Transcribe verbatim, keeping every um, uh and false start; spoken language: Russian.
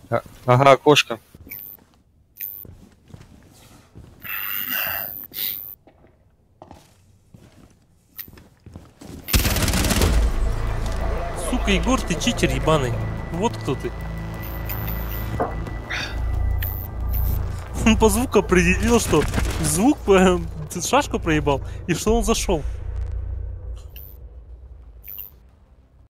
А- Ага, окошко. Сука, Егор, ты читер ебаный. Вот кто ты. Он по звуку определил, что звук, э, шашку проебал, и что он зашел.